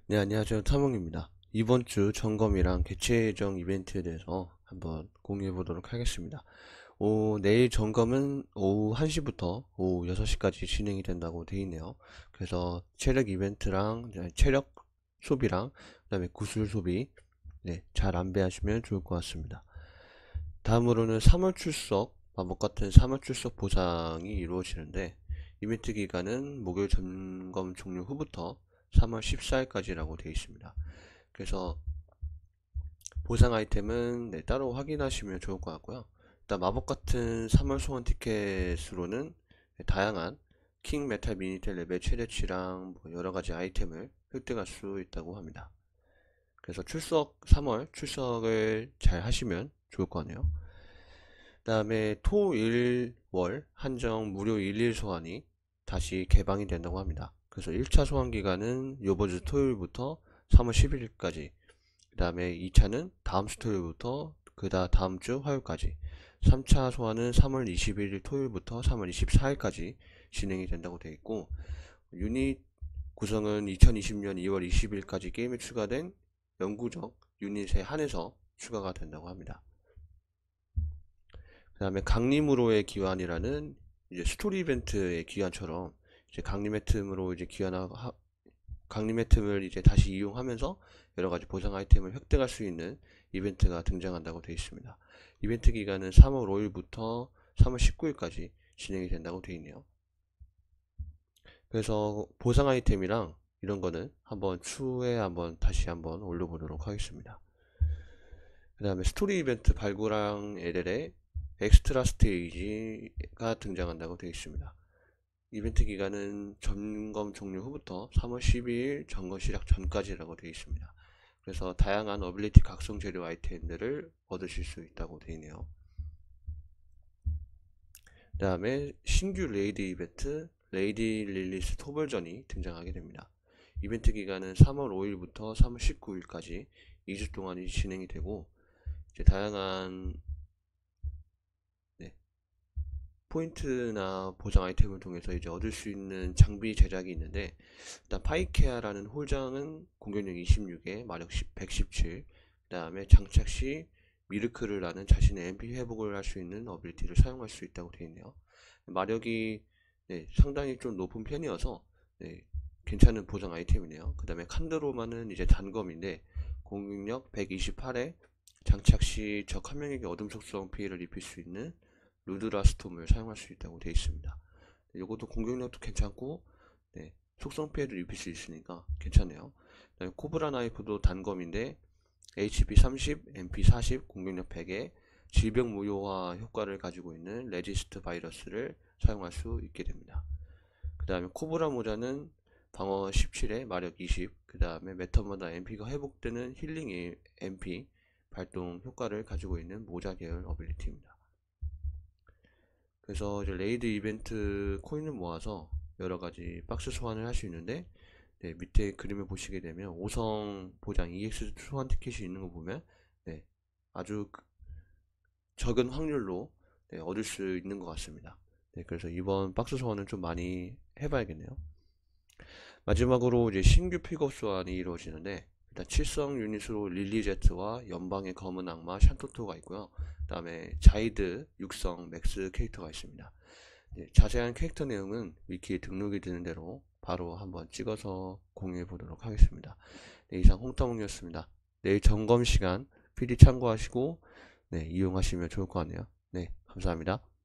네, 안녕하세요. 탐험입니다. 이번 주 점검이랑 개최 예정 이벤트에 대해서 한번 공유해 보도록 하겠습니다. 내일 점검은 오후 1시부터 오후 6시까지 진행이 된다고 되어 있네요. 그래서 체력 이벤트랑 이제 체력 소비랑 그다음에 구슬 소비, 네, 잘 안배하시면 좋을 것 같습니다. 다음으로는 3월 출석, 마법 같은 3월 출석 보상이 이루어지는데, 이벤트 기간은 목요일 점검 종료 후부터 3월 14일까지라고 되어 있습니다. 그래서 보상 아이템은 네, 따로 확인하시면 좋을 것 같고요. 일단 마법 같은 3월 소원 티켓으로는 다양한 킹 메탈 미니텔 레벨 최대치랑 뭐 여러가지 아이템을 획득할 수 있다고 합니다. 그래서 3월 출석을 잘 하시면 좋을 것 같네요. 그 다음에 토, 일, 월 한정 무료 일일 소환이 다시 개방이 된다고 합니다. 그래서 1차 소환 기간은 요번 주 토요일부터 3월 11일까지, 그 다음에 2차는 다음 주 토요일부터 다음 주 화요일까지, 3차 소환은 3월 21일 토요일부터 3월 24일까지 진행이 된다고 되어 있고, 유닛 구성은 2020년 2월 20일까지 게임에 추가된 영구적 유닛에 한해서 추가가 된다고 합니다. 그 다음에 강림으로의 기환이라는 이제 스토리 이벤트의 기환처럼 이제 강림의 틈으로 이제 강림의 틈을 이제 다시 이용하면서 여러가지 보상 아이템을 획득할 수 있는 이벤트가 등장한다고 되어 있습니다. 이벤트 기간은 3월 5일부터 3월 19일까지 진행이 된다고 되어 있네요. 그래서 보상 아이템이랑 이런 거는 한번 추후에 다시 한번 올려보도록 하겠습니다. 그 다음에 스토리 이벤트 발굴랑 LL의 엑스트라 스테이지가 등장한다고 되어 있습니다. 이벤트 기간은 점검 종료 후부터 3월 12일 점검 시작 전까지라고 되어 있습니다. 그래서 다양한 어빌리티 각성 재료 아이템들을 얻으실 수 있다고 되어 있네요. 그 다음에 신규 레이드 이벤트 레이디 릴리스 토벌전이 등장하게 됩니다. 이벤트 기간은 3월 5일부터 3월 19일까지 2주 동안이 진행이 되고, 이제 다양한 네, 포인트나 보상 아이템을 통해서 이제 얻을 수 있는 장비 제작이 있는데, 일단 파이케아라는 홀장은 공격력 26에 마력 117, 그 다음에 장착 시 미르크르라는 자신의 MP 회복을 할 수 있는 어빌리티를 사용할 수 있다고 되어 있네요. 마력이 네, 상당히 좀 높은 편이어서 네, 괜찮은 보상 아이템이네요. 그 다음에 칸드로마는 이제 단검인데 공격력 128에 장착 시 적 한 명에게 어둠 속성 피해를 입힐 수 있는 루드라 스톰을 사용할 수 있다고 되어 있습니다. 이것도 공격력도 괜찮고 네, 속성 피해를 입힐 수 있으니까 괜찮네요. 그다음에 코브라 나이프도 단검인데 HP 30, MP 40, 공격력 100에 질병 무효화 효과를 가지고 있는 레지스트 바이러스를 사용할 수 있게 됩니다. 그 다음에 코브라 모자는 방어 17에 마력 20, 그 다음에 매턴마다 MP가 회복되는 힐링 MP 발동 효과를 가지고 있는 모자 계열 어빌리티입니다. 그래서 이제 레이드 이벤트 코인을 모아서 여러가지 박스 소환을 할 수 있는데, 네, 밑에 그림을 보시게 되면 5성 보장 EX 소환 티켓이 있는 거 보면 네, 아주 적은 확률로 네, 얻을 수 있는 것 같습니다. 네, 그래서 이번 박스 소환은 좀 많이 해봐야겠네요. 마지막으로 이제 신규 픽업 소환이 이루어지는데, 일단 7성 유닛으로 릴리제트와 연방의 검은 악마 샨토토가 있고요. 그 다음에 자이드 6성 맥스 캐릭터가 있습니다. 네, 자세한 캐릭터 내용은 위키에 등록이 되는 대로 바로 한번 찍어서 공유해 보도록 하겠습니다. 네, 이상 홍타몽이었습니다. 내일 점검 시간 PD 참고하시고 네, 이용하시면 좋을 것 같네요. 네, 감사합니다.